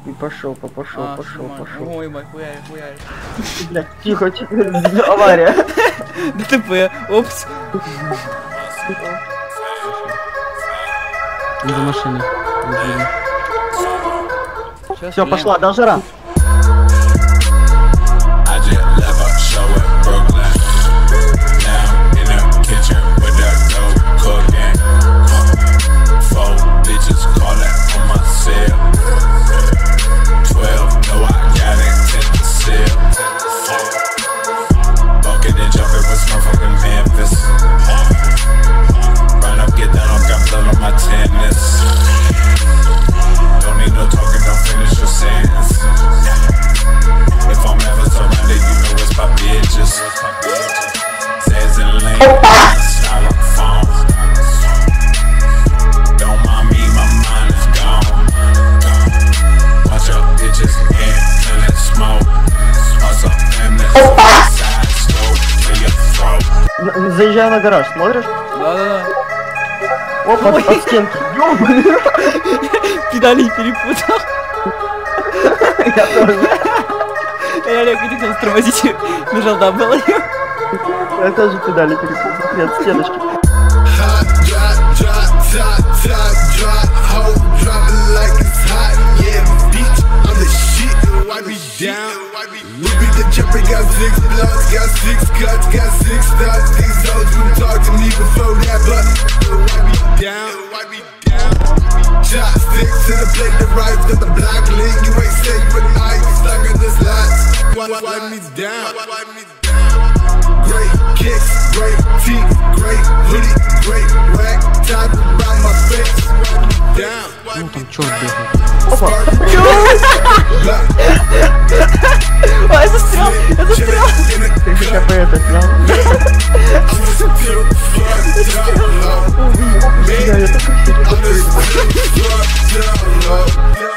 И пошел. Ой, мой, хуярь. Блядь, тихо, авария. ДТП, опс. За машиной. Все, пошла, до жара. Заезжаю на гараж, смотришь? Да. Опа, от стенки. Ёбаный. Педали перепутал. Я тоже. Я Олег хотел тормозить, нажал W. Я тоже педали перепутал. Нет, стеночки. We beat the chopper, got 6 blocks, got 6 cuts, got 6 studs. These hoes wouldn't talk to me before that, but wipe me down. Chopsticks to the plate, the right to the block link. You ain't safe with ice, stuck in this lot. Wipe me down. Great kicks, great teeth, great hoodie, great rack, tied around my face. Down. Ну там черт бегает. Опа. Ой, застрял. Ты хотя бы это снял. Я только